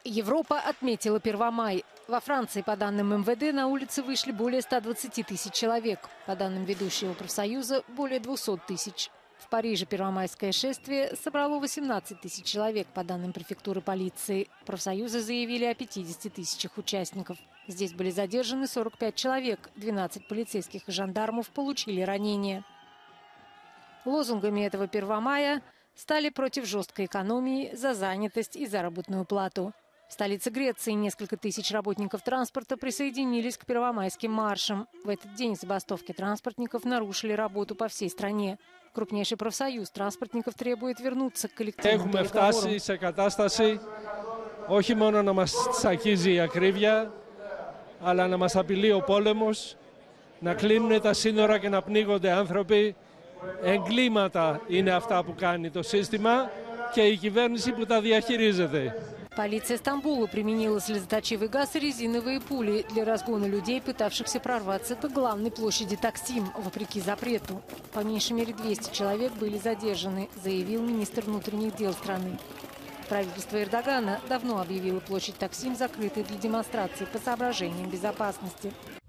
Европа отметила Первомай. Во Франции, по данным МВД, на улицы вышли более 120 тысяч человек. По данным ведущего профсоюза, более 200 тысяч. В Париже первомайское шествие собрало 18 тысяч человек, по данным префектуры полиции. Профсоюзы заявили о 50 тысячах участников. Здесь были задержаны 45 человек, 12 полицейских и жандармов получили ранения. Лозунгами этого Первомая стали против жесткой экономии, за занятость и заработную плату. В столице Греции несколько тысяч работников транспорта присоединились к первомайским маршам. В этот день забастовки транспортников нарушили работу по всей стране. Крупнейший профсоюз транспортников требует вернуться к коллективным переговорам. Όχι μόνο να μας τσακίζει η ακρίβεια, αλλά να μας απειλεί ο πόλεμος, να κλείνουν τα σύνορα και να πνίγονται άνθρωποι. Εγκλήματα είναι αυτά που κάνει το σύστημα και η κυβέρνηση που τα διαχειρίζεται. Полиция Стамбула применила слезоточивый газ и резиновые пули для разгона людей, пытавшихся прорваться к главной площади Таксим, вопреки запрету. По меньшей мере 200 человек были задержаны, заявил министр внутренних дел страны. Правительство Эрдогана давно объявило площадь Таксим закрытой для демонстраций по соображениям безопасности.